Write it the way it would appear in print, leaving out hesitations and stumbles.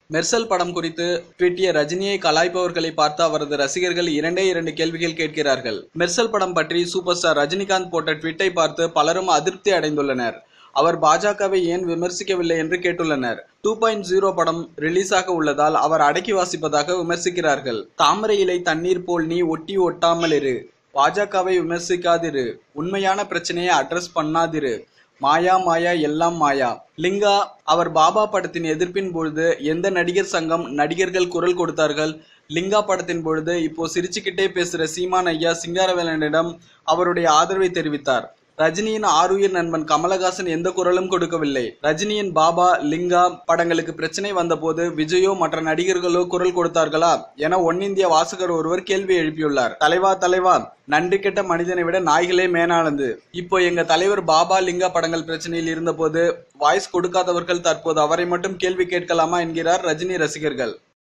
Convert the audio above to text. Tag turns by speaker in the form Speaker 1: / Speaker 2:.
Speaker 1: மெர்சல் படம் குறித்து ட்வீட்டிய ரஜினியை கலாய்ப்பவர்களை பார்த்து அவரது ரசிகர்கள் இரண்டு கேள்விகள் கேட்கிறார்கள். மெர்சல் படம் பற்றி சூப்பர் ஸ்டார் ரஜினிகாந்த் போட்ட ட்வீட்டை பார்த்து பலரும் அதிருப்தி அடைந்துள்ளனர். அவர் பாஜகவை ஏன் விமர்சிக்கவில்லை என்று கேட்டுள்ளனர். 2.0 படம் ரிலீஸ் ஆக உள்ளதால் அவர் அடக்கி வாசிப்பதாக விமர்சிக்கிறார்கள். தாமரை இலை தண்ணீர் போல் நீ ஒட்டி ஒட்டாமல் இரு, பாஜகவை விமர்சிக்காதிரு, உண்மையான பிரச்சனையை அட்ரஸ் பண்ணாதிரு, மாயா மாயா எல்லாம் மாயா. லிங்கா அவர் பாபா படத்தின் எதிர்ப்பின் பொழுது எந்த நடிகர் சங்கம் நடிகர்கள் குரல் கொடுத்தார்கள்? லிங்கா படத்தின் பொழுது இப்போ சிரிச்சுக்கிட்டே பேசுற சீமான் ஐயா சிங்காரவேலனிடம் அவருடைய ஆதரவை தெரிவித்தார். ரஜினியின் ஆருயிர் நண்பன் கமலஹாசன் எந்த குரலும் கொடுக்கவில்லை. ரஜினியின் பாபா லிங்கா படங்களுக்கு பிரச்சனை வந்த போது விஜயோ மற்ற நடிகர்களோ குரல் கொடுத்தார்களா என ஒன்னிந்திய வாசகர் ஒருவர் கேள்வி எழுப்பியுள்ளார். தலைவா நன்றி கெட்ட மனிதனை விட நாய்களே மேலானது. இப்போ எங்க தலைவர் பாபா லிங்கா படங்கள் பிரச்சனையில் இருந்த போது வாய்ஸ் கொடுக்காதவர்கள் தற்போது அவரை மட்டும் கேள்வி கேட்கலாமா என்கிறார் ரஜினி ரசிகர்கள்.